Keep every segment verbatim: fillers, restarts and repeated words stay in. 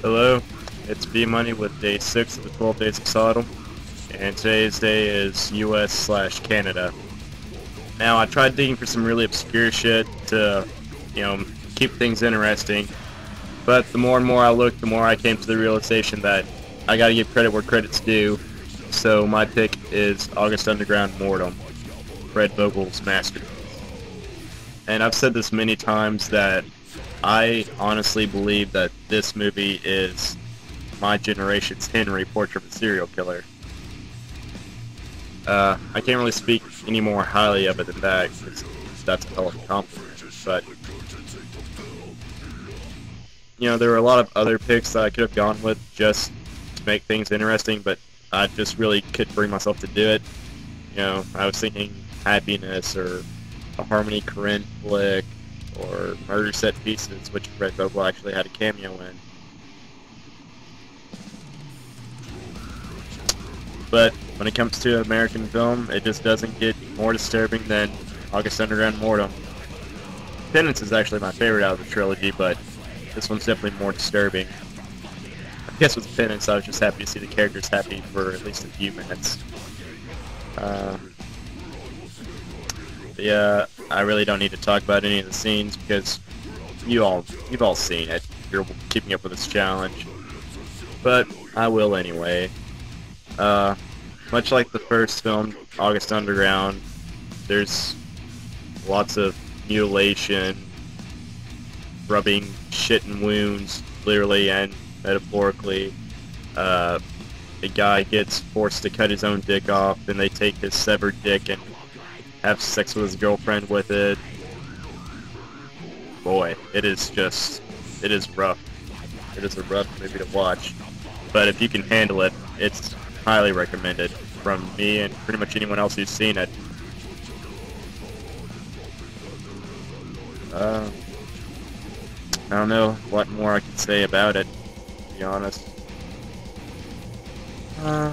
Hello, it's B Money with day six of the twelve Days of Sodom, and today's day is U S slash Canada. Now, I tried digging for some really obscure shit to, you know, keep things interesting, but the more and more I looked, the more I came to the realization that I gotta give credit where credit's due, so my pick is August Underground Mortem, Fred Vogel's masterpiece. And I've said this many times that I honestly believe that this movie is my generation's Henry, Portrait of a Serial Killer. Uh, I can't really speak any more highly of it than that, because that's a hell of a compliment. But, you know, there were a lot of other picks that I could have gone with just to make things interesting, but I just really couldn't bring myself to do it. You know, I was thinking Happiness, or a Harmony Korine flick, or Murder Set Pieces, which Fred Vogel actually had a cameo in. But when it comes to American film, it just doesn't get more disturbing than August Underground Mortem. Penance is actually my favorite out of the trilogy, but this one's definitely more disturbing. I guess with Penance, I was just happy to see the characters happy for at least a few minutes. Um, yeah, I really don't need to talk about any of the scenes because you all, you've all seen it. You're keeping up with this challenge. But I will anyway. Uh, much like the first film, August Underground, there's lots of mutilation, rubbing shit and wounds, literally and metaphorically. Uh, a guy gets forced to cut his own dick off, then they take his severed dick and have sex with his girlfriend with it. Boy, it is just, it is rough. It is a rough movie to watch. But if you can handle it, it's highly recommended from me and pretty much anyone else who's seen it. Uh, I don't know what more I can say about it, to be honest. Uh,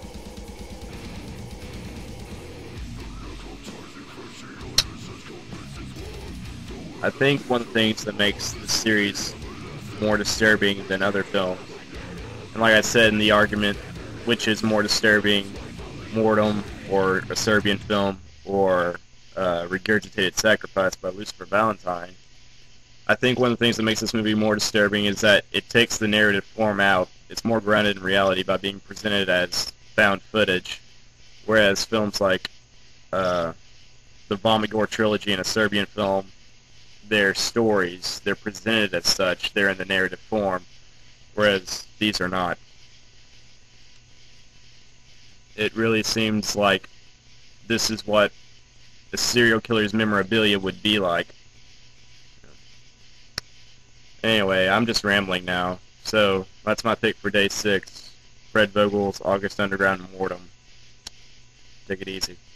I think one of the things that makes the series more disturbing than other films, and like I said in the argument, which is more disturbing, Mortem or a Serbian film or uh, Regurgitated Sacrifice by Lucifer Valentine, I think one of the things that makes this movie more disturbing is that it takes the narrative form out. It's more grounded in reality by being presented as found footage, whereas films like uh, the Vomigor trilogy and a Serbian film, they're stories, they're presented as such, they're in the narrative form, whereas these are not. It really seems like this is what a serial killer's memorabilia would be like. Anyway, I'm just rambling now. So, that's my pick for day six. Fred Vogel's August Underground Mortem. Take it easy.